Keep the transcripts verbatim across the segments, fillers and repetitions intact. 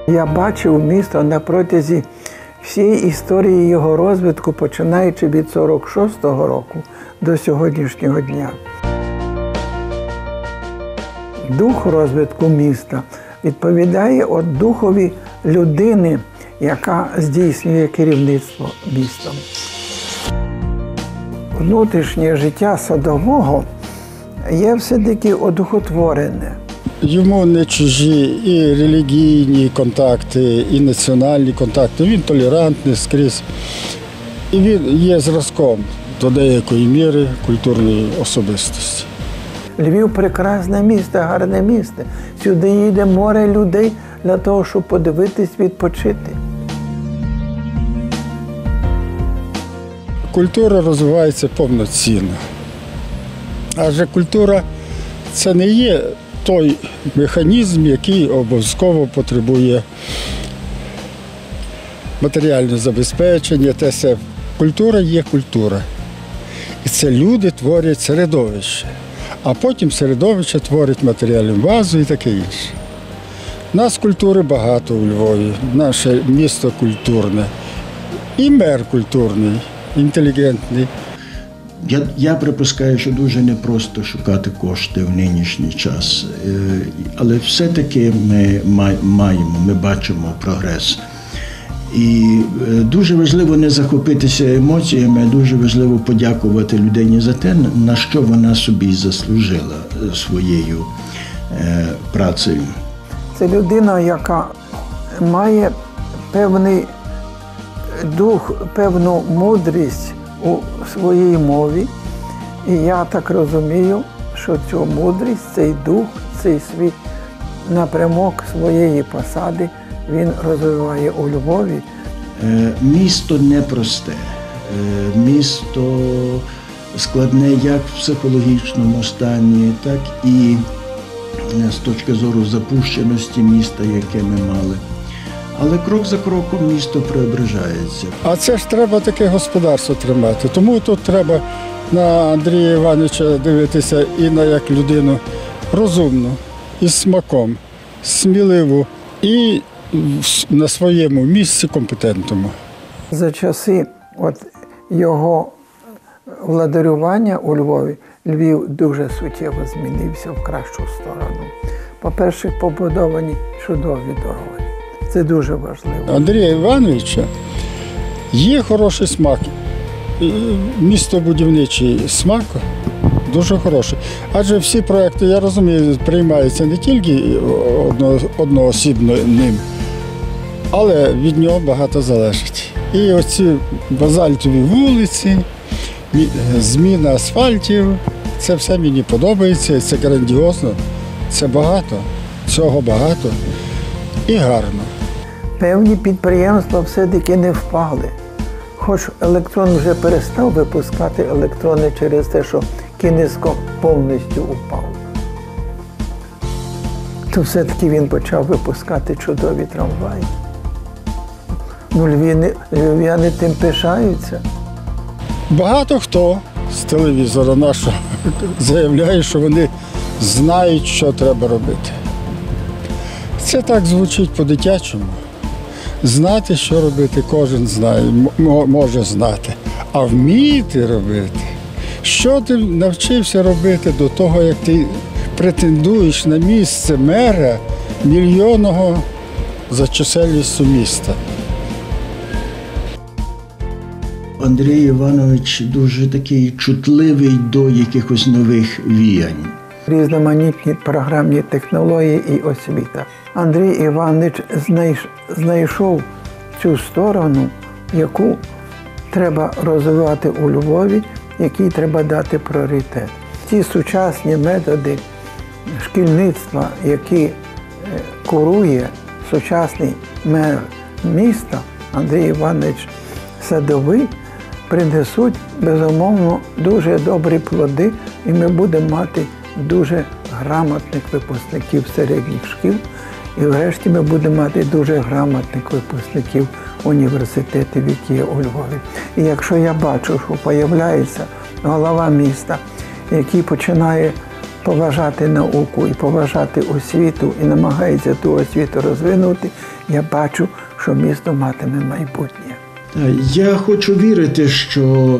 Я бачив місто на протязі всієї історії його розвитку, починаючи від сорок шостого року до сьогоднішнього дня. Дух розвитку міста відповідає от духові людини, яка здійснює керівництво містом. Внутрішнє життя Садового є все-таки одухотворене. Йому не чужі і релігійні контакти, і національні контакти. Він толерантний скрізь. І він є зразком до деякої міри культурної особистості. Львів – прекрасне місто, гарне місто. Сюди їде море людей для того, щоб подивитись, відпочити. Культура розвивається повноцінно. Адже культура – це не є той механізм, який обов'язково потребує матеріального забезпечення. Те все. Культура є культура. І це люди творять середовище. А потім середовище творить матеріальну базу і таке інше. У нас культури багато у Львові, наше місто культурне. І мер культурний, інтелігентний. Я, я припускаю, що дуже непросто шукати кошти в нинішній час. Але все-таки ми маємо, ми бачимо прогрес. І дуже важливо не захопитися емоціями, а дуже важливо подякувати людині за те, на що вона собі заслужила своєю працею. Це людина, яка має певний дух, певну мудрість у своїй мові. І я так розумію, що цю мудрість, цей дух, цей свій напрямок своєї посади він розвиває у Львові. Місто непросте. Місто складне як в психологічному стані, так і з точки зору запущеності міста, яке ми мали. Але крок за кроком місто преображається. А це ж треба таке господарство тримати. Тому тут треба на Андрія Івановича дивитися і на як людину розумну, із смаком, сміливу і на своєму місці компетентному. За часи от його владарювання у Львові Львів дуже суттєво змінився в кращу сторону. По-перше, побудовані чудові дороги. Це дуже важливо. Андрія Івановича є хороший смак. Містобудівничий смак дуже хороший. Адже всі проекти, я розумію, приймаються не тільки одно, одноосібно ним, але від нього багато залежить. І оці базальтові вулиці, зміна асфальтів, це все мені подобається, це грандіозно, це багато, цього багато і гарно. Певні підприємства все-таки не впали. Хоч електрон вже перестав випускати електрони через те, що Кінесько повністю упав. То все-таки він почав випускати чудові трамваї. Ну, львів'яни, львів'яни тим пишаються. Багато хто з телевізора нашого заявляє, що вони знають, що треба робити. Це так звучить по-дитячому. Знати, що робити, кожен знає, може знати. А вміти робити, що ти навчився робити до того, як ти претендуєш на місце мера мільйонного за чисельністю міста. Андрій Іванович дуже такий чутливий до якихось нових віянь. Різноманітні програмні технології і освіта. Андрій Іванович знайшов цю сторону, яку треба розвивати у Львові, якій треба дати пріоритет. Ті сучасні методи шкільництва, які курує сучасний мер міста Андрій Іванович Садовий, принесуть, безумовно, дуже добрі плоди, і ми будемо мати дуже грамотних випускників середніх шкіл, і врешті ми будемо мати дуже грамотних випускників університетів, які є у Львові. І якщо я бачу, що з'являється голова міста, який починає поважати науку і поважати освіту і намагається ту освіту розвинути, я бачу, що місто матиме майбутнє. Я хочу вірити, що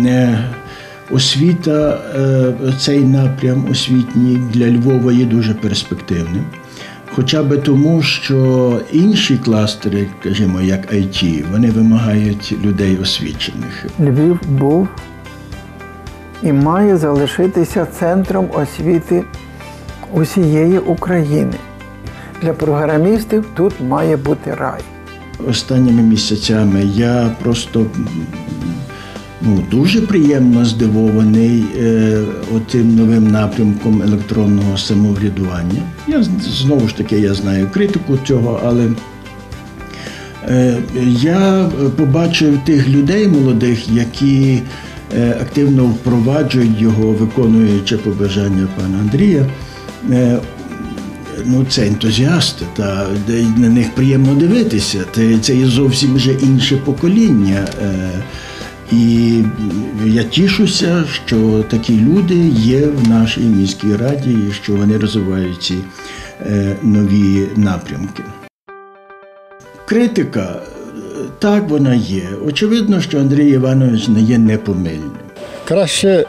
освіта, цей напрям освітній для Львова є дуже перспективним. Хоча б тому, що інші кластери, скажімо, як ай ті, вони вимагають людей освічених. Львів був і має залишитися центром освіти усієї України. Для програмістів тут має бути рай. Останніми місяцями я просто ну, дуже приємно здивований е, отим новим напрямком електронного самоврядування. Я, знову ж таки, я знаю критику цього, але е, я побачив тих людей молодих, які е, активно впроваджують його, виконуючи побажання пана Андрія. Е, Ну, це ентузіасти, та на них приємно дивитися. Це є зовсім вже інше покоління. І я тішуся, що такі люди є в нашій міській раді і що вони розвивають ці нові напрямки. Критика, так, вона є. Очевидно, що Андрій Іванович не є непомильним. Краще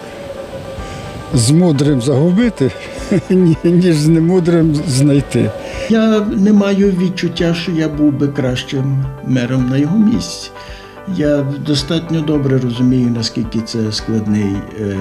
з мудрим загубити, ніж з немудрим знайти. Я не маю відчуття, що я був би кращим мером на його місці. Я достатньо добре розумію, наскільки це складний, е,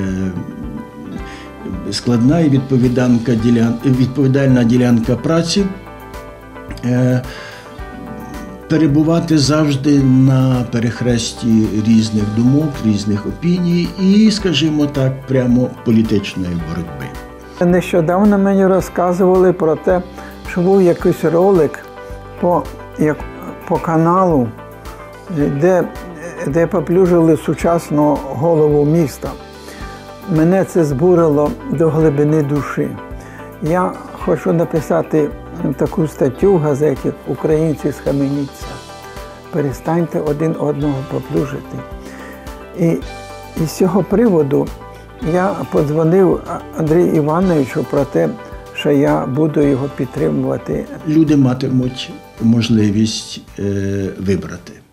складна і відповідальна ділянка, відповідальна ділянка праці. Е, перебувати завжди на перехресті різних думок, різних опіній і, скажімо так, прямо політичної боротьби. Нещодавно мені розказували про те, що був якийсь ролик по, як, по каналу, де, де поплюжили сучасну голову міста. Мене це збурило до глибини душі. Я хочу написати таку статтю в газеті «Українці, схаменіться». Перестаньте один одного поплюжити. І, і з цього приводу я подзвонив Андрію Івановичу про те, що я буду його підтримувати. Люди матимуть можливість е, вибрати.